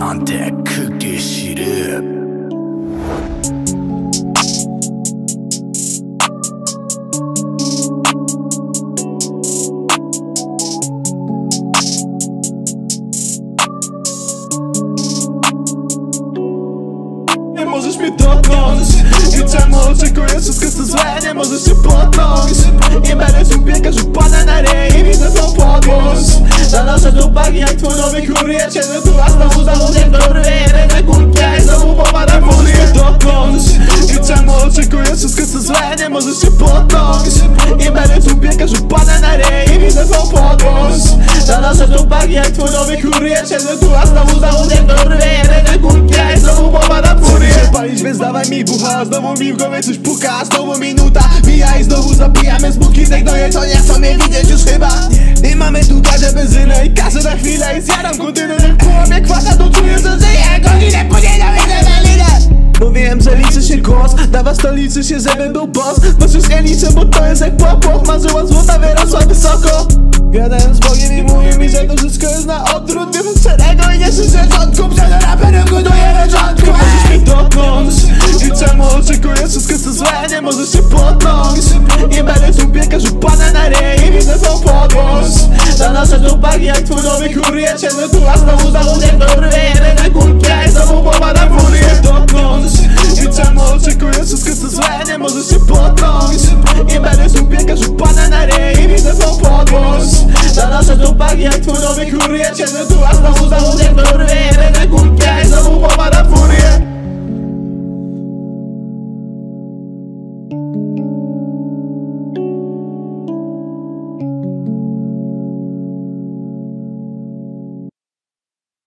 나한테 크게 싫음. Nie możesz mnie dotknąć i czemu oczekujesz wszystko co złe? Nie możesz się potknąć i będę się biegać, że pada na ryj i widzę tą podłość. Zanoszę do bagi jak twój nowy kurier. Siedzę tu a znowu załudzę w dobry rynek kulkę i znowu popadam w furię. Dotknąć i czemu oczekujesz wszystko co złe? Nie możesz się potknąć i będę tu biegać, że pada na ryj i widzę tą podłość. Zanoszę do bagi jak twój nowy kurier. Siedzę tu a znowu załudzę w dobry rynek kulkę i znowu popadam w furię. Palić, więc dawaj mi bucha. Znowu mi w głowie coś puka. Znowu minuta mija i znowu zabijamy smutki. Te gnoje to nie chcą mnie widzieć już chyba. I mamy tu gazie benzynę i kasę na chwilę. I zjadam kontynuę w połowie kwasa. To czuję, że żyję godzinę później na wylewalinę. Mówiłem, że liczy się głos. Dla was to liczy się, żeby był boss. No już nie liczę, bo to jest jak popłoch. Marzyła złota, wyrosła wysoko. Gadałem z Bogiem i mówił mi, że to wszystko jest na odwrót. Wiem od szeregu i nie słyszę rządku. Przed raperem gotuję rządku. Możesz mnie dotknąć i czemu oczekujesz wszystko co złe? Nie możesz się potknąć i będę tu biegać, że pada na ryj i widzę tą podłość. Zanoszę do bagi jak twój nowy kurier. Siedzę tu a znowu załudzę w dobry rynek kulkę i znowu popadam w furię. Dotknąć i czemu oczekujesz wszystko co złe? Nie możesz się potknąć i będę tu biegać, że pada na ryj i widzę tą podłość. Zanoszę do bagi jak twój nowy kurier. Siedzę tu a znowu załudzę w dobry rynek kulkę i znowu popadam w furię.